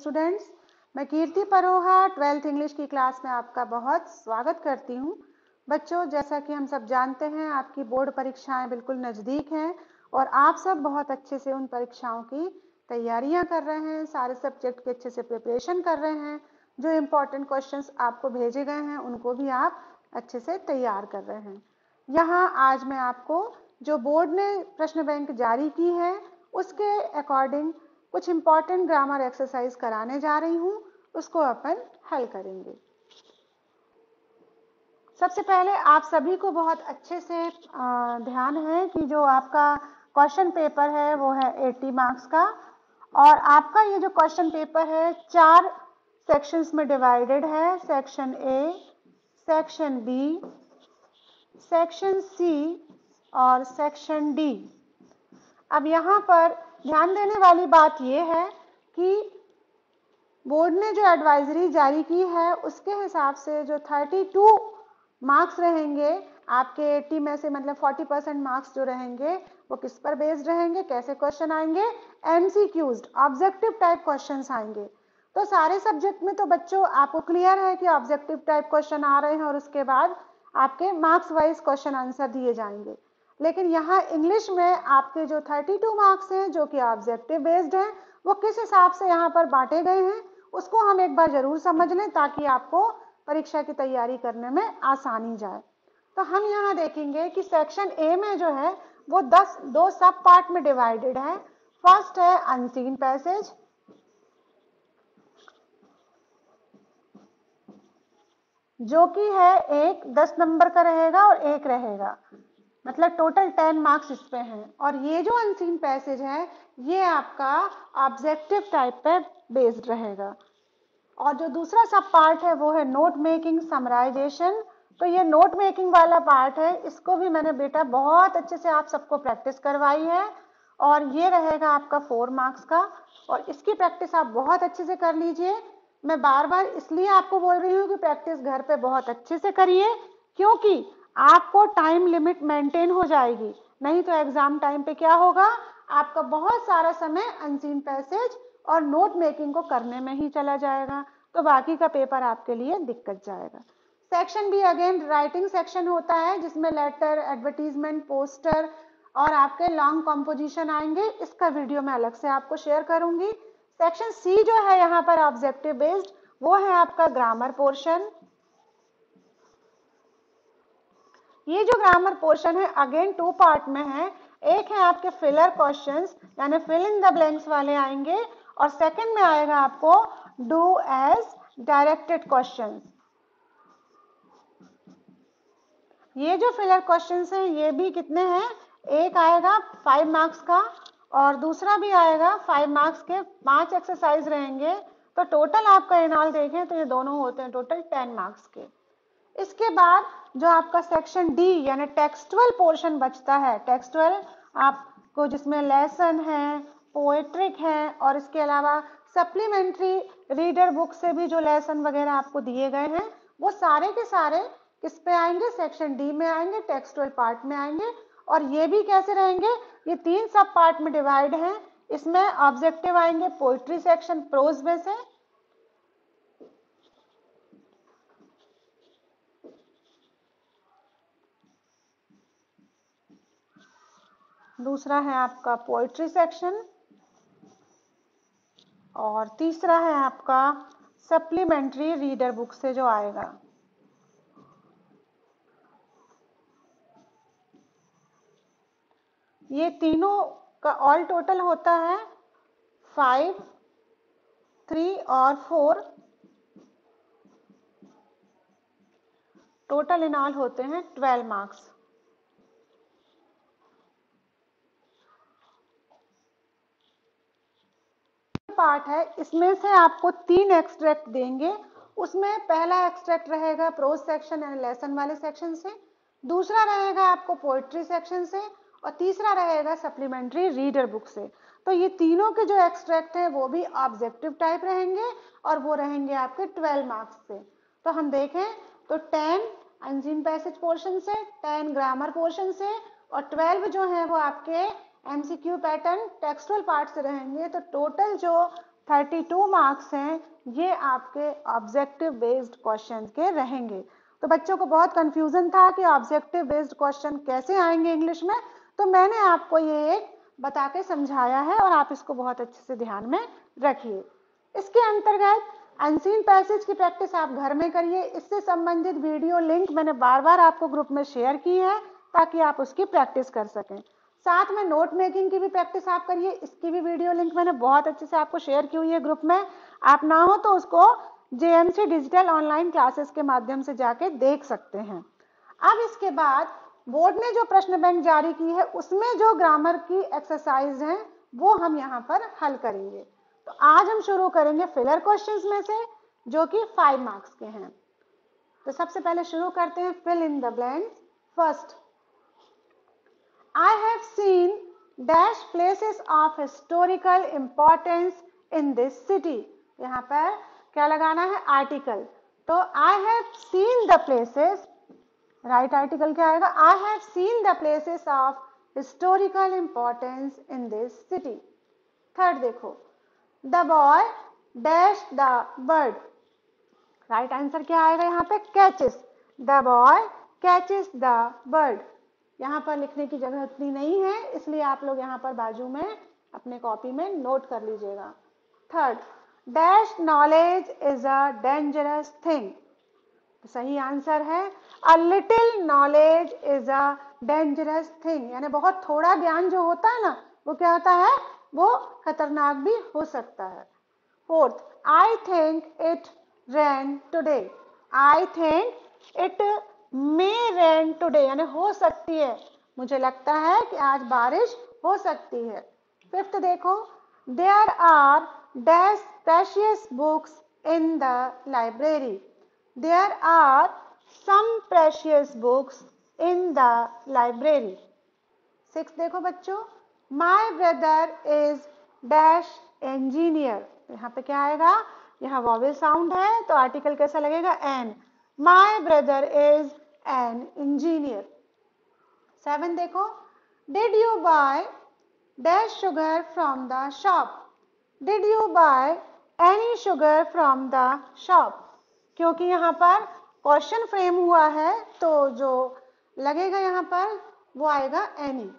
Students, मैं कीर्ति Paroha 12th English की class में आपका बहुत स्वागत करती हूँ। बच्चों, जैसा कि हम सब जानते हैं, आपकी बोर्ड परीक्षाएं बिल्कुल नज़दीक हैं और आप सब बहुत अच्छे से उन परीक्षाओं की तैयारियां कर रहे हैं, सारे सब्जेक्ट के अच्छे से प्रिपरेशन कर रहे हैं। जो इम्पोर्टेंट क्वेश्चंस आपको भेजे गए हैं उनको भी आप अच्छे से तैयार कर रहे हैं। यहाँ आज मैं आपको जो बोर्ड ने प्रश्न बैंक जारी की है उसके अकॉर्डिंग कुछ इंपॉर्टेंट ग्रामर एक्सरसाइज कराने जा रही हूँ, उसको अपन हल करेंगे। सबसे पहले आप सभी को बहुत अच्छे से ध्यान है कि जो आपका क्वेश्चन पेपर है वो है 80 मार्क्स का और आपका ये जो क्वेश्चन पेपर है 4 सेक्शंस में डिवाइडेड है। Section A, section B, section C और सेक्शन डी। अब यहाँ पर ध्यान देने वाली बात यह है कि बोर्ड ने जो एडवाइजरी जारी की है उसके हिसाब से जो 32 मार्क्स रहेंगे आपके 80 में से, मतलब 40% मार्क्स जो रहेंगे वो किस पर बेस्ड रहेंगे, कैसे क्वेश्चन आएंगे, एमसीक्यूज, ऑब्जेक्टिव टाइप क्वेश्चंस आएंगे। तो सारे सब्जेक्ट में तो बच्चों आपको क्लियर है कि ऑब्जेक्टिव टाइप क्वेश्चन आ रहे हैं और उसके बाद आपके मार्क्स वाइज क्वेश्चन आंसर दिए जाएंगे। लेकिन यहाँ इंग्लिश में आपके जो 32 मार्क्स हैं जो कि ऑब्जेक्टिव बेस्ड हैं, वो किस हिसाब से यहाँ पर बांटे गए हैं उसको हम एक बार जरूर समझ लें ताकि आपको परीक्षा की तैयारी करने में आसानी जाए। तो हम यहाँ देखेंगे कि सेक्शन ए में जो है वो 2 सब पार्ट में डिवाइडेड है। फर्स्ट है अनसीन पैसेज, जो कि है एक 10 नंबर का रहेगा और एक रहेगा, मतलब टोटल 10 मार्क्स इस पे हैं। और ये जो अनसीन पैसेज है ये आपका ऑब्जेक्टिव टाइप पे बेस्ड रहेगा। और जो दूसरा सब पार्ट है वो है नोट मेकिंग, समराइजेशन। तो ये नोट मेकिंग वाला पार्ट है, इसको भी मैंने बेटा बहुत अच्छे से आप सबको प्रैक्टिस करवाई है और ये रहेगा आपका 4 मार्क्स का। और इसकी प्रैक्टिस आप बहुत अच्छे से कर लीजिए। मैं बार बार इसलिए आपको बोल रही हूँ कि प्रैक्टिस घर पे बहुत अच्छे से करिए, क्योंकि आपको टाइम लिमिट मेंटेन हो जाएगी। नहीं तो एग्जाम टाइम पे क्या होगा, आपका बहुत सारा समय अनसीन पैसेज और नोट मेकिंग को करने में ही चला जाएगा, तो बाकी का पेपर आपके लिए दिक्कत जाएगा। Section B again writing section होता है जिसमें लेटर, एडवर्टीजमेंट, पोस्टर और आपके लॉन्ग कॉम्पोजिशन आएंगे। इसका वीडियो मैं अलग से आपको शेयर करूंगी। सेक्शन सी जो है यहाँ पर ऑब्जेक्टिव बेस्ड, वो है आपका ग्रामर पोर्शन। ये जो ग्रामर पोर्शन है अगेन 2 पार्ट में है। एक है आपके फिलर क्वेश्चंस, यानी फिल इन द ब्लैंक्स वाले आएंगे, और सेकंड में आएगा आपको डू एज डायरेक्टेड क्वेश्चंस। ये जो फिलर क्वेश्चंस हैं ये भी कितने हैं, एक आएगा 5 मार्क्स का और दूसरा भी आएगा 5 मार्क्स के। 5 एक्सरसाइज रहेंगे, तो टोटल आपका इनाल देखें तो ये दोनों होते हैं टोटल 10 मार्क्स के। इसके बाद जो आपका सेक्शन डी यानी टेक्सटुअल पोर्शन बचता है, टेक्सटुअल आपको जिसमें लेसन है, पोएट्रिक है और इसके अलावा सप्लीमेंट्री रीडर बुक से भी जो लेसन वगैरह आपको दिए गए हैं वो सारे के सारे किस पे आएंगे, सेक्शन डी में आएंगे, टेक्सटुअल पार्ट में आएंगे। और ये भी कैसे रहेंगे, ये 3 सब पार्ट में डिवाइड हैं। इसमें ऑब्जेक्टिव आएंगे पोएट्री सेक्शन प्रोज में से, दूसरा है आपका पोएट्री सेक्शन और तीसरा है आपका सप्लीमेंट्री रीडर बुक से जो आएगा। ये तीनों का ऑल टोटल होता है 5, 3 और 4, टोटल इन ऑल होते हैं 12 मार्क्स। पार्ट है, इसमें से आपको 3 एक्सट्रैक्ट देंगे। उसमें पहला एक्सट्रैक्ट रहेगा प्रोज सेक्शन यानी लेसन वाले सेक्शन से, दूसरा रहेगा आपको पोएट्री सेक्शन से और तीसरा रहेगा सप्लीमेंट्री रीडर बुक से। तो ये तीनों के जो एक्सट्रैक्ट हैं वो भी ऑब्जेक्टिव टाइप रहेंगे और वो रहेंगे आपके 12 मार्क्स से। तो हम देखें तो 10 अनसीन पैसेज पोर्शन से, 10 ग्रामर पोर्शन से और 12 जो है वो आपके एमसीक्यू पैटर्न टेक्सटुअल पार्ट से रहेंगे। तो टोटल जो 32 मार्क्स हैं, ये आपके ऑब्जेक्टिव बेस्ड क्वेश्चन के रहेंगे। तो बच्चों को बहुत कंफ्यूजन था कि ऑब्जेक्टिव बेस्ड क्वेश्चन कैसे आएंगे इंग्लिश में, तो मैंने आपको ये एक बता के समझाया है और आप इसको बहुत अच्छे से ध्यान में रखिए। इसके अंतर्गत अनसीन पैसेज की प्रैक्टिस आप घर में करिए। इससे संबंधित वीडियो लिंक मैंने बार बार आपको ग्रुप में शेयर की है ताकि आप उसकी प्रैक्टिस कर सकें। साथ में नोट मेकिंग की भी प्रैक्टिस आप करिए, इसकी भी वीडियो लिंक मैंने बहुत अच्छे से आपको शेयर की हुई है ग्रुप में। आप ना हो तो उसको जेएमसी डिजिटल ऑनलाइन क्लासेस के माध्यम से जाके देख सकते हैं। अब इसके बाद बोर्ड ने जो प्रश्न बैंक जारी की है उसमें जो ग्रामर की एक्सरसाइज हैं वो हम यहाँ पर हल करेंगे। तो आज हम शुरू करेंगे फिलर क्वेश्चंस में से, जो कि 5 मार्क्स के हैं। तो सबसे पहले शुरू करते हैं fill in the blanks. First, I have seen dash places of historical importance in this city। यहाँ पर क्या लगाना है? आर्टिकल। तो I have seen the places, right article क्या आएगा? I have seen the places of historical importance in this city। Third देखो, the boy dash the bird, right answer क्या आएगा यहाँ पे? catches। the boy catches the bird। यहाँ पर लिखने की जगह उतनी नहीं है, इसलिए आप लोग यहाँ पर बाजू में अपने कॉपी में नोट कर लीजिएगा। Third, dash knowledge is a dangerous thing. सही आंसर है a little knowledge is a dangerous thing, यानी बहुत थोड़ा ज्ञान जो होता है ना वो क्या होता है? वो खतरनाक भी हो सकता है। Fourth, I think it rain today. I think it may rain today, यानी हो सकती है, मुझे लगता है कि आज बारिश हो सकती है। फिफ्थ देखो, there are dash precious books in the library. There are some precious books in the library. Six देखो बच्चों, my brother is dash engineer. यहाँ पे क्या आएगा? यहाँ वॉवेल साउंड है तो आर्टिकल कैसा लगेगा? An. My brother is an engineer. Seven देखो, did you buy dash sugar from the shop. Did you buy any sugar from the shop. क्योंकि यहाँ पर क्वेश्चन फ्रेम हुआ है तो जो लगेगा यहाँ पर वो आएगा एनी।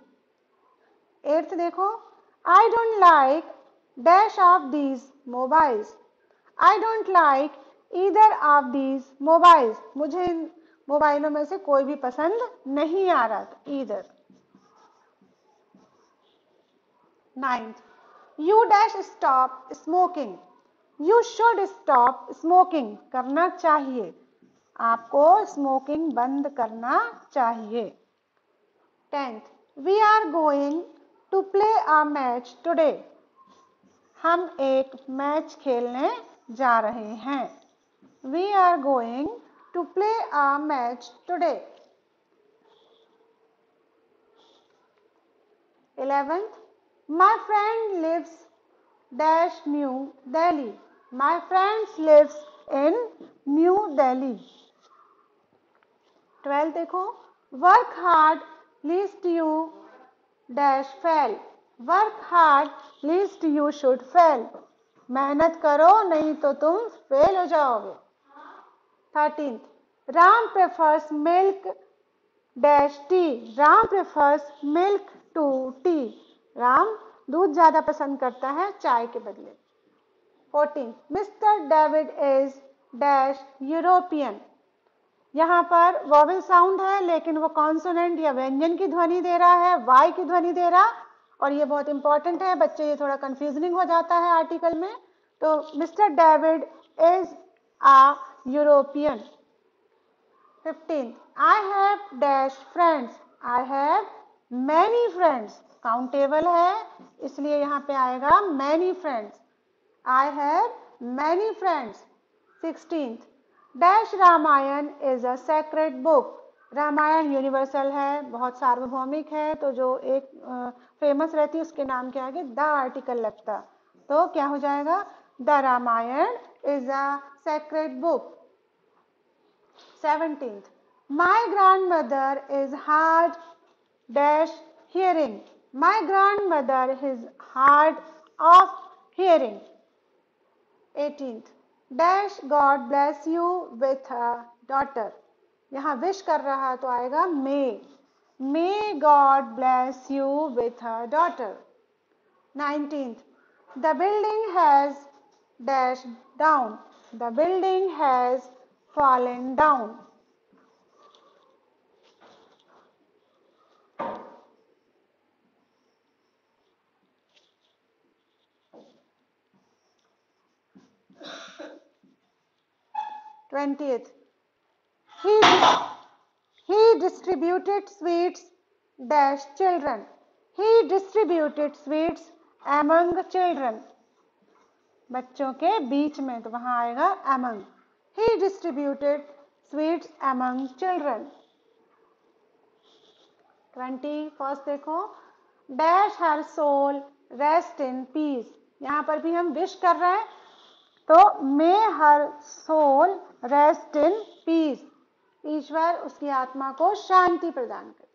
एट्थ देखो, I don't like dash of these mobiles. I don't like either of these mobiles. मुझे इन मोबाइलों में से कोई भी पसंद नहीं आ रहा था। Either. Ninth, you dash stop smoking. You should stop smoking, करना चाहिए, आपको स्मोकिंग बंद करना चाहिए। Tenth, we are going to play a match today. हम एक मैच खेलने जा रहे हैं। We are going to play a match today. 11th, my friend lives dash New Delhi. My friend lives in New Delhi। 12th देखो, work hard lest you dash fail। work hard lest you should fail। मेहनत करो नहीं तो तुम fail हो जाओगे। 13th, Ram prefers milk dash tea। Ram prefers milk to tea। Ram दूध ज्यादा पसंद करता है चाय के बदले। 14, mister David is dash European. यहाँ पर वॉवेल साउंड है लेकिन वो कॉन्सोनेंट या व्यंजन की ध्वनि दे रहा है, वाई की ध्वनि दे रहा, और ये बहुत इंपॉर्टेंट है बच्चे, ये थोड़ा कंफ्यूजनिंग हो जाता है आर्टिकल में। तो mister David is a European. 15, I have dash friends. I have many friends, countable है इसलिए यहाँ पे आएगा many friends. I have many friends. 16th, dash Ramayana is a sacred book. Ramayana universal है, बहुत सार्वभौमिक है, तो जो एक फेमस रहती है उसके नाम के आगे द आर्टिकल लगता, तो क्या हो जाएगा? The Ramayana is a sacred book. 17th, my grandmother is hard dash hearing। my grandmother is hard of hearing। 18th, dash God bless you with a daughter. यहाँ विश कर रहा तो आएगा may God bless you with a daughter. 19th, the building has dashed down. The building has fallen down. 20th, he distributed sweets dash children. He distributed sweets among children. बच्चों के बीच में तो वहां आएगा among. He distributed sweets among children. 21st देखो, dash her soul rest in peace. यहाँ पर भी हम विश कर रहे हैं तो may her soul rest in peace, ईश्वर उसकी आत्मा को शांति प्रदान करे.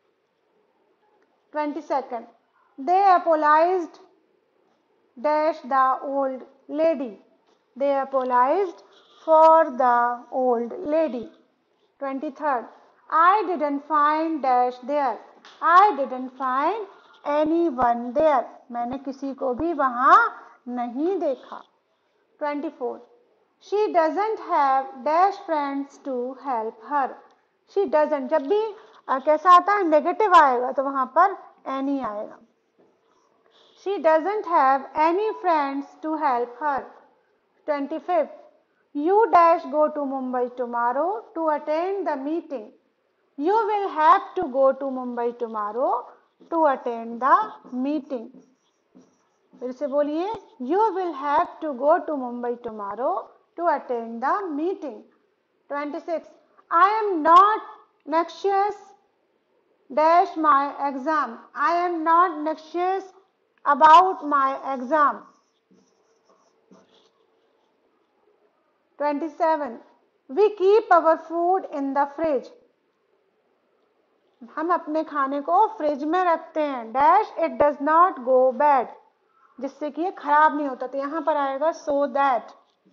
22nd, they apologised dash the old lady. They apologised for the old lady. 23rd, I didn't find dash there. I didn't find anyone there. मैंने किसी को भी वहां नहीं देखा. 24, she doesn't have dash friends to help her. She doesn't, जब भी कैसा आता है नेगेटिव आएगा तो वहां पर any आएगा. She doesn't have any friends to help her. 25th, you dash go to Mumbai tomorrow to attend the meeting. You will have to go to Mumbai tomorrow to attend the meeting. फिर से बोलिए, you will have to go to Mumbai tomorrow to attend the meeting. 26, I am not anxious dash my exam. I am not anxious about my exam. 27, we keep our food in the fridge. हम अपने खाने को fridge में रखते हैं. Dash it does not go bad, जिससे कि ये खराब नहीं होता. तो यहां पर आएगा सो दैट.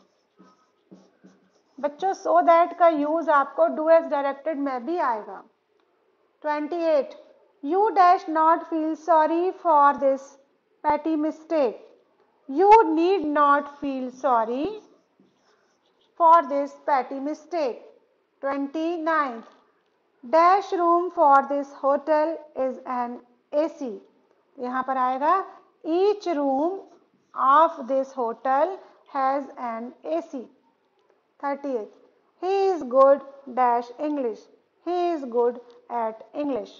बच्चों सो दैट का यूज आपको डू एज डायरेक्टेड में भी आएगा. 28, you dash not feel sorry for this petty mistake. You need not feel sorry for this petty mistake. 29, dash room for this hotel is an AC. यहां पर आएगा each room of this hotel has an AC. 30th, he is good dash English. He is good at English.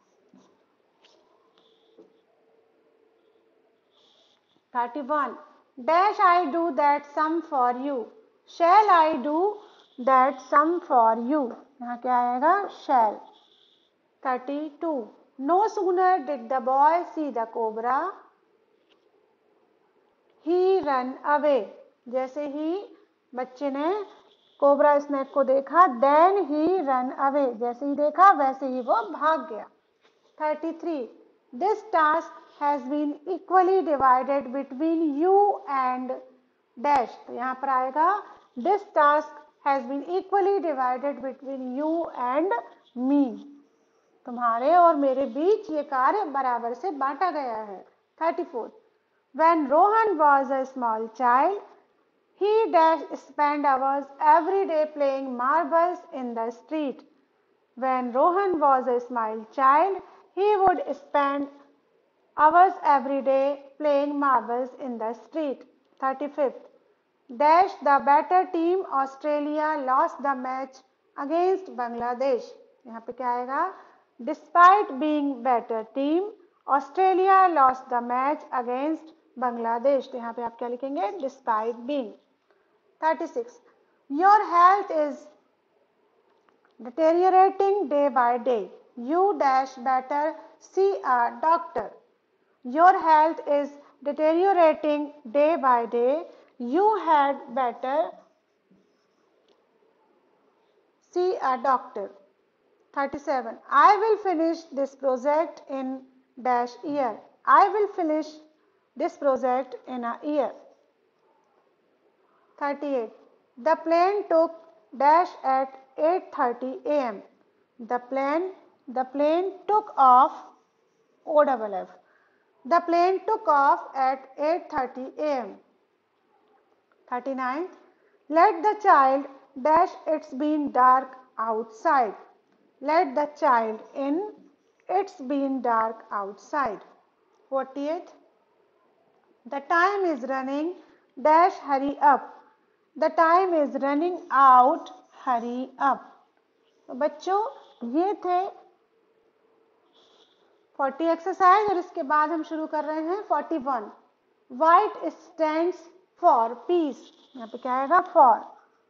31, dash I do that sum for you. Shall I do that sum for you. यहाँ क्या आएगा shall. 32, no sooner did the boy see the cobra he ran away. जैसे ही बच्चे ने cobra snake को देखा then he ran away. जैसे ही देखा वैसे ही वो भाग गया. 33, this task has been equally divided between you and dash. तो यहाँ पर आएगा this task has been equally divided between you and me. तुम्हारे और मेरे बीच ये कार्य बराबर से बांटा गया है. 34, when Rohan was a small child, he dash spent hours every day playing marbles in the street. When Rohan was a small child, he would spend hours every day playing marbles in the street. 35th, dash the better team Australia lost the match against Bangladesh. यहाँ पे क्या आएगा? Despite being better team, Australia lost the match against Bangladesh. तो यहाँ पे आप क्या लिखेंगे? Despite being. 36, your health is deteriorating day by day. You dash better see a doctor. Your health is deteriorating day by day. You had better see a doctor. 37, I will finish this project in dash year. I will finish this project in a year. 38. The plane took dash at 8:30 a.m. The plane took off OFF. The plane took off at 8:30 a.m. 39. Let the child dash it's been dark outside. Let the child in, it's been dark outside. 48. The time is running dash hurry up. The time is running out hurry up. तो बच्चों ये थे 40 exercise और इसके बाद हम शुरू कर रहे हैं 41. White stands for peace. यहाँ पे क्या आएगा? For.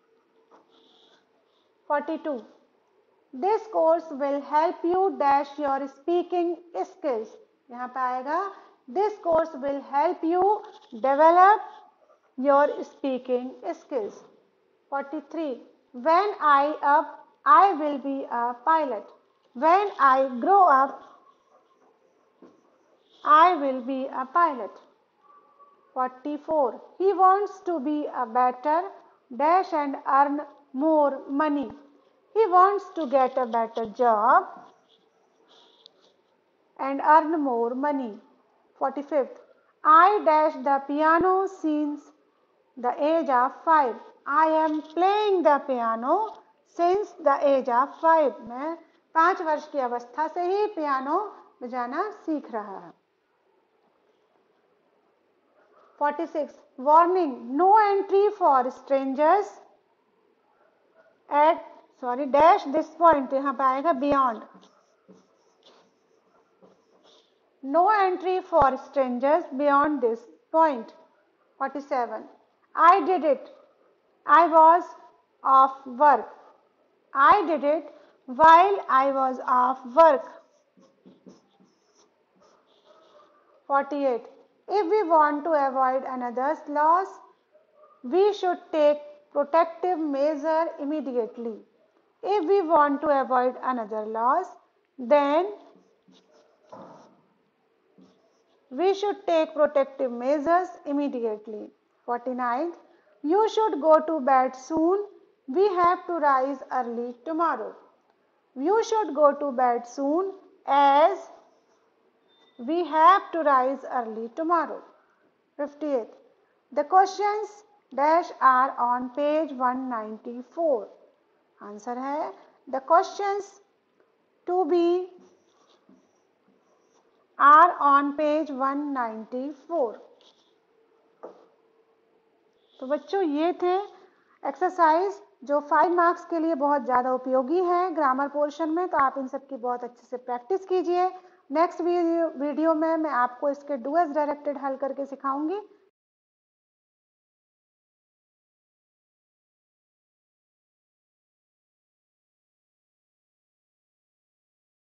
42. This course will help you dash your speaking skills. यहाँ पे आएगा this course will help you develop your speaking skills. 43. When I will be a pilot. When I grow up, I will be a pilot. 44. He wants to be a better dash and earn more money. He wants to get a better job and earn more money. 45th. I dash the piano since the age of 5. I am playing the piano since the age of 5. मैं 5 वर्ष की अवस्था से ही piano बजाना सीख रहा है. 46. Warning, no entry for strangers at dash this point. यहाँ पे आएगा beyond. No entry for strangers beyond this point. 47. I did it. I was off work. I did it while I was off work. 48. If we want to avoid another's loss, we should take protective measure immediately. If we want to avoid another loss, then we should take protective measures immediately. 49. You should go to bed soon. We have to rise early tomorrow. You should go to bed soon as we have to rise early tomorrow. 58. The questions dash are on page 194. Answer है the questions to be are on page 194. तो बच्चों ये थे exercise जो 5 marks के लिए बहुत ज़्यादा उपयोगी है ग्रामर पोर्शन में. तो आप इन सब की बहुत अच्छे से प्रैक्टिस कीजिए. नेक्स्ट वीडियो में मैं आपको इसके डू एज डायरेक्टेड हल करके सिखाऊंगी.